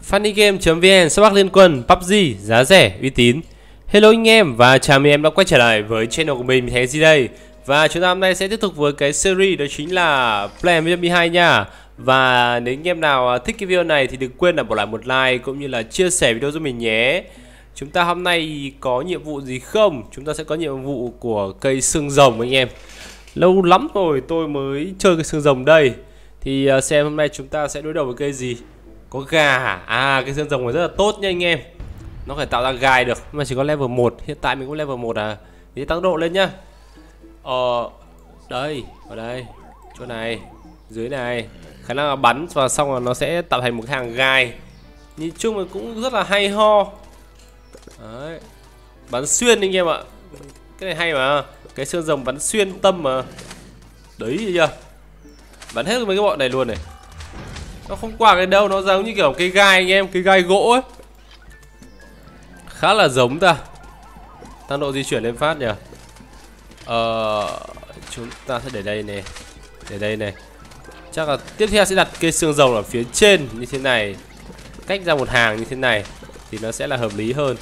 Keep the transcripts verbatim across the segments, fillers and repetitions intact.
Funnygame.vn, sắp liên quân pê u bê giê giá rẻ uy tín. Hello anh em và chào mừng em đã quay trở lại với channel của mình, mình Thành đây. Và chúng ta hôm nay sẽ tiếp tục với cái series đó chính là Plan với Zombie hai nha. Và nếu anh em nào thích cái video này thì đừng quên là bỏ lại một like cũng như là chia sẻ video giúp mình nhé. Chúng ta hôm nay có nhiệm vụ gì không? Chúng ta sẽ có nhiệm vụ của cây xương rồng anh em. Lâu lắm rồi tôi mới chơi cái xương rồng đây. Thì xem hôm nay chúng ta sẽ đối đầu với cây gì. Có gà à? À, cái xương rồng này rất là tốt nha anh em. Nó phải tạo ra gai được. Nhưng mà chỉ có level một. Hiện tại mình cũng level một à. Thì tăng độ lên nhá. Ờ, đây, ở đây, chỗ này, dưới này. Khả năng là bắn và xong rồi nó sẽ tạo thành một cái hàng gai. Nhìn chung là cũng rất là hay ho. Đấy. Bắn xuyên anh em ạ. Cái này hay mà. Cái xương rồng bắn xuyên tâm mà. Đấy chưa? Bắn hết mấy cái bọn này luôn này. Nó không qua cái đâu, nó giống như kiểu cây gai anh em, cây gai gỗ ấy. Khá là giống ta. Tăng độ di chuyển lên phát nhỉ. Ờ, chúng ta sẽ để đây này. Để đây này. Chắc là tiếp theo sẽ đặt cây xương rồng ở phía trên như thế này. Cách ra một hàng như thế này thì nó sẽ là hợp lý hơn.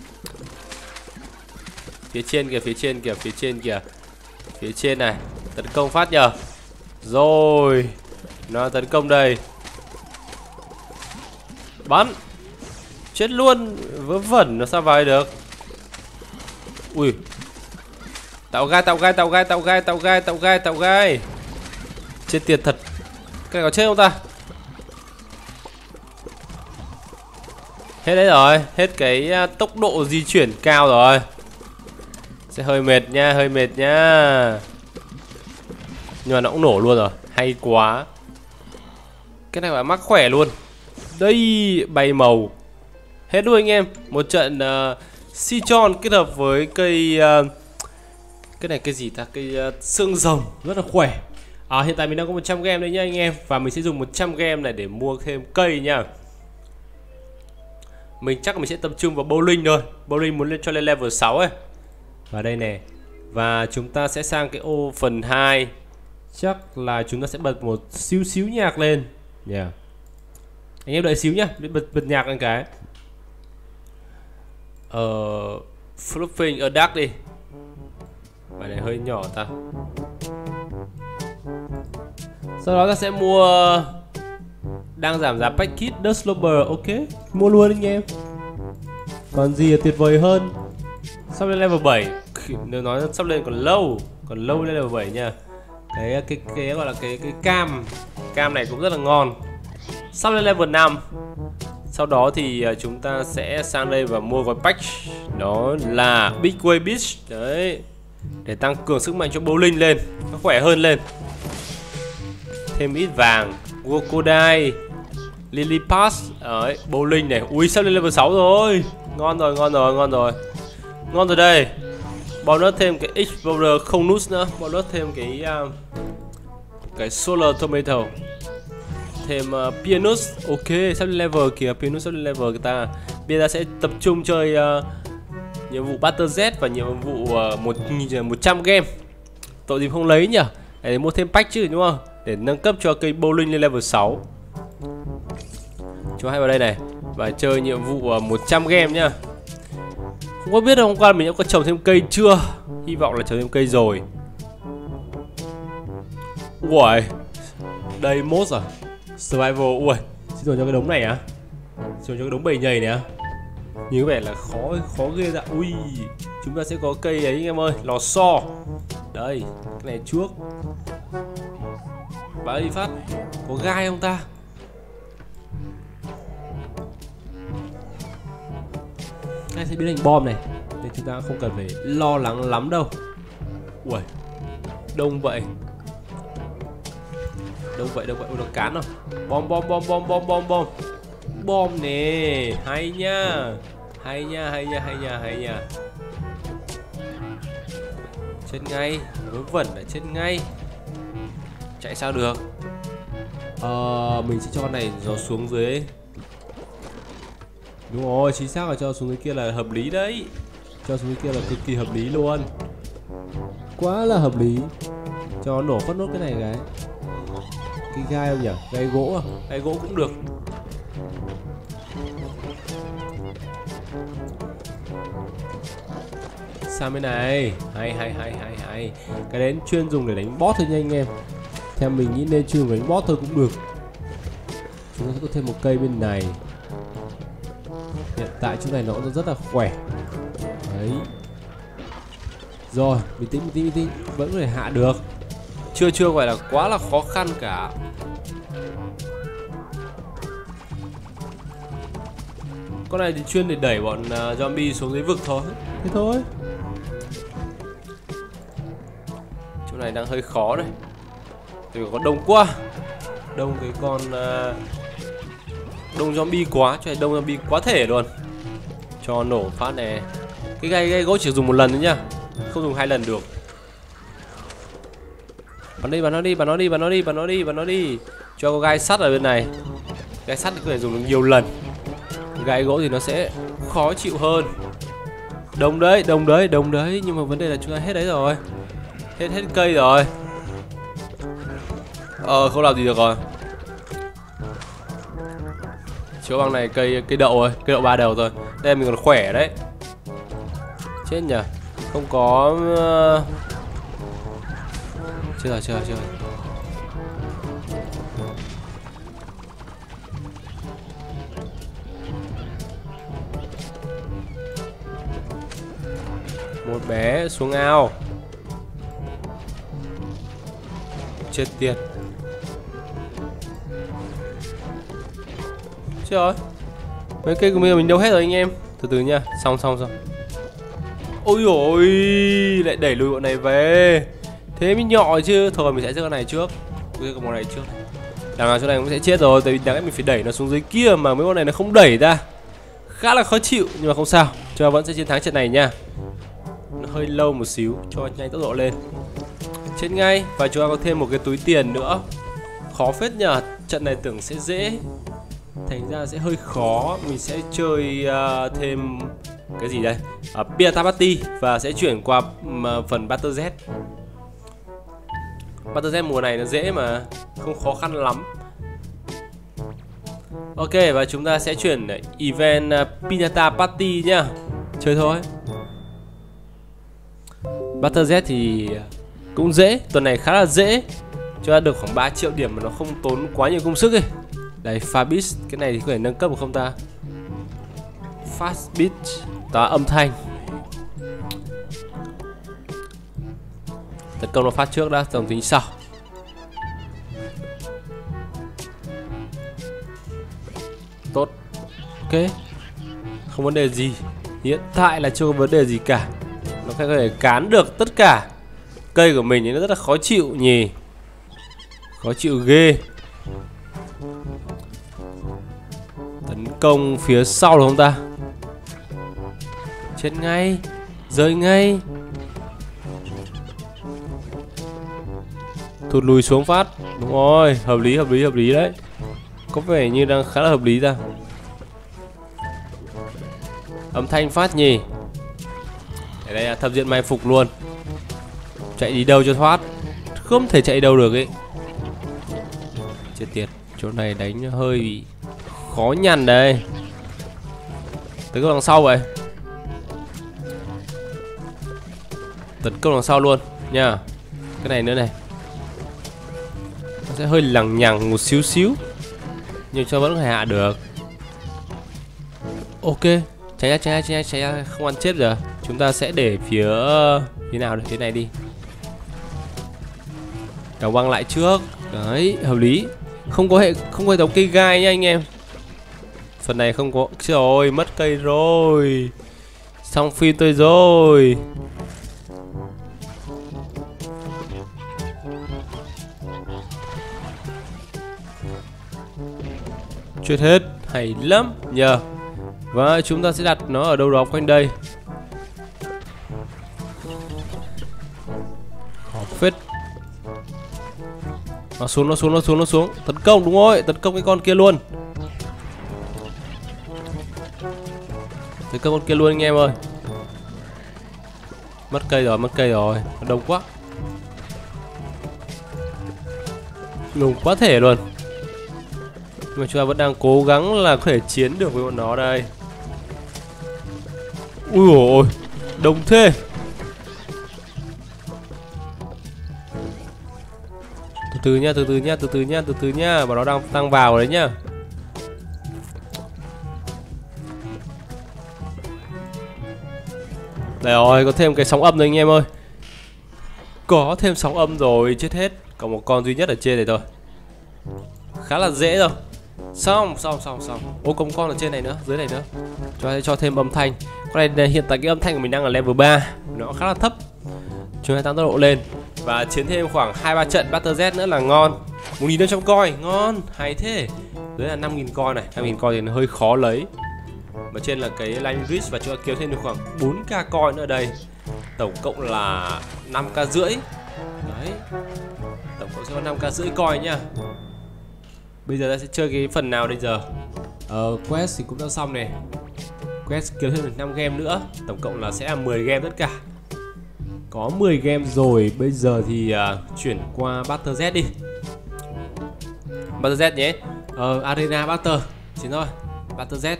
Phía trên kìa, phía trên kìa, phía trên kìa. Phía trên này, tấn công phát nhờ. Rồi, nó tấn công đây. Bắn. Chết luôn. Vớ vẩn nó sao vào được. Ui. Tạo gai, tạo gai, tạo gai, tạo gai, tạo gai, tạo gai, tạo gai. Chết tiệt thật. Cái này có chết không ta? Hết đấy rồi. Hết cái tốc độ di chuyển cao rồi. Sẽ hơi mệt nha, hơi mệt nha. Nhưng mà nó cũng nổ luôn rồi. Hay quá. Cái này phải mắc khỏe luôn. Đây, bay màu. Hết luôn anh em. Một trận uh, Citron kết hợp với cây uh, cái này cây gì ta? Cây uh, xương rồng. Rất là khỏe. À, hiện tại mình đang có một trăm game đấy nhá anh em. Và mình sẽ dùng một trăm game này để mua thêm cây nha. Mình chắc là mình sẽ tập trung vào bowling thôi. Bowling muốn lên cho lên level sáu ấy. Và đây nè. Và chúng ta sẽ sang cái ô phần hai. Chắc là chúng ta sẽ bật một xíu xíu nhạc lên. Yeah. Anh em đợi xíu nhá, bật bật nhạc lên cái. Ờ, Fluffing a Duck đi. Bài này hơi nhỏ ta. Sau đó ta sẽ mua. Đang giảm giá pack kit The Sloper. Ok, mua luôn anh em. Còn gì là tuyệt vời hơn. Sắp lên level bảy. Nếu nói sắp lên còn lâu. Còn lâu lên level bảy nha. Cái, cái, cái, cái gọi là cái, cái cam. Cam này cũng rất là ngon. Sắp lên level năm. Sau đó thì chúng ta sẽ sang đây và mua gói patch. Đó là Big Wave Beach. Đấy. Để tăng cường sức mạnh cho bowling lên. Nó khỏe hơn lên. Thêm ít vàng. Gokodai, Lily Pass. Đấy, bowling này. Ui, sắp lên level sáu rồi. Ngon rồi, ngon rồi, ngon rồi. Ngon rồi đây. Bọn nó thêm cái Explorer không nút nữa. Bọn nó thêm cái uh, cái Solar Tomato. Thêm uh, Pianus. Ok, sắp lên level kìa. Pianus sắp lên level người ta. Bây giờ sẽ tập trung chơi uh, nhiệm vụ Battle Z và nhiệm vụ uh, một, một trăm game. Tội gì không lấy nhỉ. Để mua thêm patch chứ đúng không. Để nâng cấp cho cây bowling lên level sáu. Chúng hãy vào đây này. Và chơi nhiệm vụ uh, một trăm game nhá. Không có biết hôm qua mình đã có trồng thêm cây chưa. Hy vọng là trồng thêm cây rồi. Ui, đây mốt à. Survival. Ui, xin rồi cho cái đống này á. Xin rồi cho cái đống bầy nhầy này á. Như vẻ là khó khó ghê ra. Ui, chúng ta sẽ có cây ấy anh em ơi. Lò xo. Đây, cái này trước. Bá đi phát. Có gai không ta? Cái này sẽ biến thành bom này. Nên chúng ta không cần phải lo lắng lắm đâu. Ui, đông vậy. Đâu vậy, đâu vậy, ôi nó cán rồi. Bom, bom, bom, bom, bom, bom, bom. Bom nè, hay nha. Hay nha, hay nha, hay nha, hay nha. Chết ngay, vớ vẩn là chết ngay. Chạy sao được. Ờ, mình sẽ cho con này nó xuống dưới. Đúng rồi, chính xác là cho xuống dưới kia là hợp lý đấy. Cho xuống dưới kia là cực kỳ hợp lý luôn. Quá là hợp lý. Cho nó nổ phát nốt cái này cái. Cái gai không nhỉ? Gai gỗ à? Gai gỗ cũng được. Sang bên này. Hay hay hay hay hay. Cái đấy chuyên dùng để đánh boss thôi nha anh em. Theo mình nghĩ nên chuyên đánh boss thôi cũng được. Chúng ta sẽ có thêm một cây bên này. Hiện tại chỗ này nó cũng rất là khỏe. Đấy. Rồi, bình tĩnh bình tĩnh bình tĩnh, vẫn có thể hạ được. Chưa chưa gọi là quá là khó khăn cả. Con này thì chuyên để đẩy bọn uh, zombie xuống dưới vực thôi. Thế thôi. Chỗ này đang hơi khó đây. Tại vì có đông quá. Đông cái con uh, đông zombie quá, cho này đông zombie quá thể luôn. Cho nổ phát này. Cái gai gai gỗ chỉ dùng một lần thôi nhá, không dùng hai lần được. Bắn đi, bắn nó đi, bắn nó đi, bắn nó đi, bắn nó đi, bắn nó đi. Cho có gai sắt ở bên này. Gai sắt thì có thể dùng được nhiều lần. Gai gỗ thì nó sẽ khó chịu hơn. Đông đấy, đông đấy, đông đấy. Nhưng mà vấn đề là chúng ta hết đấy rồi. Hết hết cây rồi. Ờ, không làm gì được rồi. Chiếu bằng này cây cây đậu rồi, cây đậu ba đầu rồi. Đây mình còn khỏe đấy. Chết nhỉ. Không có uh... Chưa rồi, chưa rồi, chưa rồi. Một bé xuống ao. Chết tiệt. Chết rồi. Mấy cây của mình mình đâu hết rồi anh em. Từ từ nha, xong xong xong. Ôi ôi, lại đẩy lùi bọn này về. Thế mới nhọ chứ. Thôi mình sẽ giết con này trước. Giết con này trước. Đằng nào chỗ này cũng sẽ chết rồi. Tại vì đáng lẽ mình phải đẩy nó xuống dưới kia. Mà mấy con này nó không đẩy ra. Khá là khó chịu. Nhưng mà không sao, chúng ta vẫn sẽ chiến thắng trận này nha. Nó hơi lâu một xíu. Cho nhanh tốc độ lên. Chết ngay. Và chúng ta có thêm một cái túi tiền nữa. Khó phết nhờ. Trận này tưởng sẽ dễ, thành ra sẽ hơi khó. Mình sẽ chơi uh, thêm cái gì đây, uh, Pirata Party. Và sẽ chuyển qua uh, phần Battle Z. Battle Z mùa này nó dễ mà, không khó khăn lắm. Ok, và chúng ta sẽ chuyển event uh, Pirata Party nhá. Chơi thôi. Battle Z thì cũng dễ. Tuần này khá là dễ. Chúng ta được khoảng ba triệu điểm mà nó không tốn quá nhiều công sức ấy. Đây, Fabis, cái này thì có thể nâng cấp được không ta? Fast beat, đó âm thanh. Tấn công nó phát trước đã, tổng tính sau. Tốt. Ok. Không vấn đề gì. Hiện tại là chưa có vấn đề gì cả. Nó có thể cán được tất cả. Cây của mình thì nó rất là khó chịu nhỉ. Khó chịu ghê. Tấn công phía sau được không ta? Chết ngay. Rơi ngay. Thụt lùi xuống phát. Đúng rồi, hợp lý, hợp lý, hợp lý đấy. Có vẻ như đang khá là hợp lý ra. Âm thanh phát nhỉ. Ở đây là thập diện mai phục luôn. Chạy đi đâu cho thoát. Không thể chạy đâu được ấy. Chết tiệt. Chỗ này đánh hơi bị khó nhằn đây. Tấn công đằng sau vậy. Tấn công đằng sau luôn nha. Cái này nữa này. Nó sẽ hơi lằng nhằng một xíu xíu. Nhưng cho vẫn có thể hạ được. Ok. Tránh ra, tránh ra, tránh ra, tránh ra. Không ăn chết rồi. Chúng ta sẽ để phía phía nào được, phía này đi. Đào băng lại trước. Đấy, hợp lý. Không có hệ, không có hệ thống cây gai nha anh em. Phần này không có. Trời, mất cây rồi. Xong phim tôi rồi. Chết hết. Hay lắm nhờ. Và chúng ta sẽ đặt nó ở đâu đó quanh đây. Khó phết. Nó xuống, nó xuống, nó xuống, nó xuống. Tấn công, đúng rồi, tấn công cái con kia luôn. Tấn công con kia luôn anh em ơi. Mất cây rồi, mất cây rồi. Đông quá. Đông quá thể luôn. Nhưng mà chúng ta vẫn đang cố gắng là có thể chiến được với bọn nó đây. Ui ôi, đông thế. Từ từ nhá, từ từ nhá, từ từ nhá, từ từ nhá, mà nó đang tăng vào đấy nhá. Đây rồi, có thêm cái sóng âm rồi anh em ơi. Có thêm sóng âm rồi, chết hết. Còn một con duy nhất ở trên này thôi. Khá là dễ rồi. Xong, xong, xong, xong. Ô, có một con ở trên này nữa, dưới này nữa. Cho cho thêm âm thanh. Con này hiện tại cái âm thanh của mình đang ở level ba, nó khá là thấp. Chúng ta tăng tốc độ lên và chiến thêm khoảng hai ba trận Battle Z nữa là ngon. một nghìn năm trăm coin, ngon, hay thế. Dưới là năm nghìn coin này, năm nghìn coin thì nó hơi khó lấy. Mà trên là cái line reach và chúng ta kiếm thêm được khoảng bốn k coin nữa đây. Tổng cộng là năm k rưỡi. Đấy. Tổng cộng sẽ có năm k rưỡi coin nhá. Bây giờ ta sẽ chơi cái phần nào bây giờ? Ờ, quest thì cũng đã xong này. Quest kiếm thêm được năm game nữa. Tổng cộng là sẽ là mười game tất cả. Có mười game rồi. Bây giờ thì uh, chuyển qua Battle Z đi. Battle Z nhé. Ờ, Arena Battle. Chính thôi. Battle Z.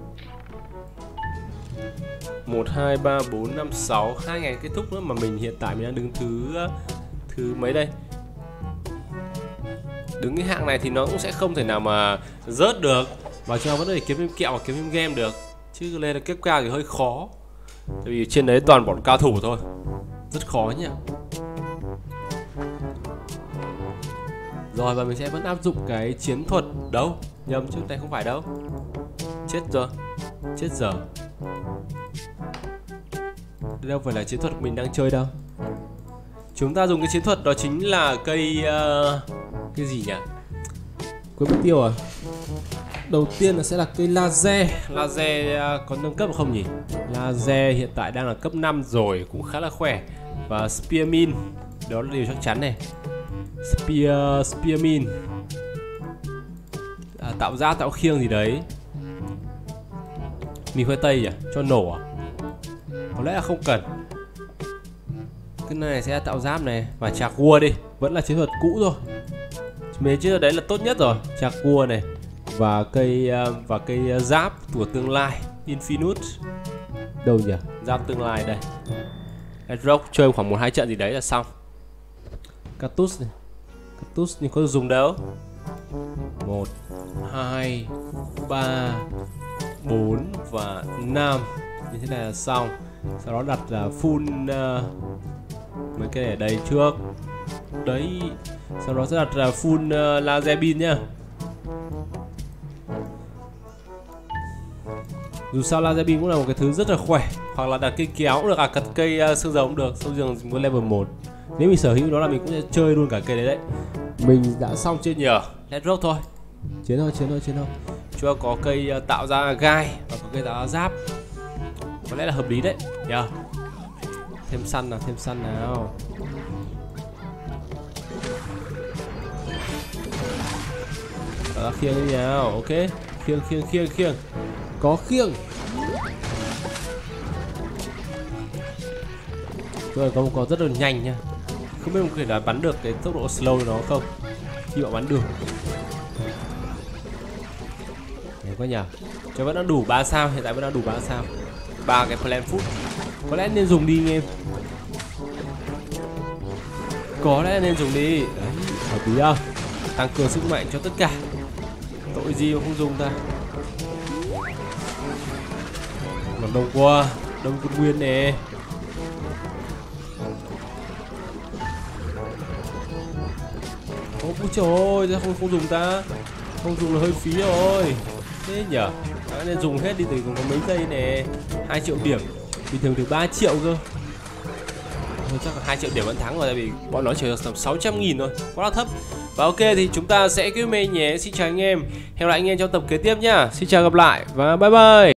một, hai, ba, bốn, năm, sáu. Hai ngày kết thúc nữa mà mình hiện tại mình đang đứng thứ Thứ mấy đây? Đứng cái hạng này thì nó cũng sẽ không thể nào mà rớt được. Và chúng ta vẫn có thể kiếm thêm kẹo và kiếm thêm game được. Chứ lên là kết cao thì hơi khó. Tại vì trên đấy toàn bọn cao thủ thôi. Rất khó nhỉ. Rồi và mình sẽ vẫn áp dụng cái chiến thuật. Đâu, nhầm chứ này không phải đâu. Chết rồi. Chết giờ. Đây đâu phải là chiến thuật mình đang chơi đâu. Chúng ta dùng cái chiến thuật đó chính là cây uh, cái gì nhỉ? Quên mất tiêu à? Đầu tiên là sẽ là cây laser. Laser uh, có nâng cấp không nhỉ? Laser hiện tại đang là cấp năm rồi, cũng khá là khỏe. Và Spearmin, đó là điều chắc chắn này. Spear, Spearmin à, tạo ra tạo khiêng gì đấy. Mì khoai tây à? Cho nổ à? Có lẽ là không cần. Cái này sẽ tạo giáp này. Và chạc cua đi. Vẫn là chiến thuật cũ thôi. Mấy chiến thuật đấy là tốt nhất rồi. Chạc cua này. Và cây và cây giáp của tương lai Infinite. Đâu nhỉ? Giáp tương lai đây. Rock chơi khoảng một hai trận gì đấy là xong. Cactus này. Cactus nhưng có dùng đâu. Một, hai, ba, bốn và năm. Như thế này là xong. Sau đó đặt là full uh, mấy cái này ở đây trước. Đấy. Sau đó sẽ đặt là full uh, laser beam nhá. Dù sao laser beam cũng là một cái thứ rất là khỏe. Hoặc là đặt cây kéo cũng được, à cật cây uh, xương dầu cũng được. Xương dầu muốn level một. Nếu mình sở hữu đó là mình cũng sẽ chơi luôn cả cây đấy đấy. Mình đã xong chưa nhỉ? Let's rock thôi. Chiến thôi, chiến thôi, chiến thôi. Chưa có cây uh, tạo ra gai và có cây tạo ra giáp. Có lẽ là hợp lý đấy nhỉ? Yeah. Thêm săn nào, thêm săn nào. Tạo ra khiêng đi nào, ok. Khiêng, khiêng, khiêng, khiêng. Có khiêng. Rồi có một con rất là nhanh nha. Không biết một người đã bắn được cái tốc độ slow nó không? Khi mà bắn được. Đấy quá nhỉ. Cho vẫn đang đủ ba sao, hiện tại vẫn đang đủ ba sao. Ba cái plan food. Có lẽ nên dùng đi anh em. Có lẽ nên dùng đi. Đấy, hợp lý không? Tăng cường sức mạnh cho tất cả. Tội gì mà không dùng ta. Mà đông quá. Đông quân nguyên nè. Ôi trời ơi, sao không, không dùng ta. Không dùng là hơi phí rồi. Thế nhở? Đã nên dùng hết đi từ còn có mấy giây nè. Hai triệu điểm. Bình thường từ ba triệu cơ. Thôi chắc là hai triệu điểm vẫn thắng rồi. Tại vì bọn nó chỉ được tầm sáu trăm nghìn thôi. Quá là thấp. Và ok thì chúng ta sẽ kết thúc nhé. Xin chào anh em. Hẹn gặp lại anh em trong tập kế tiếp nhá. Xin chào gặp lại và bye bye.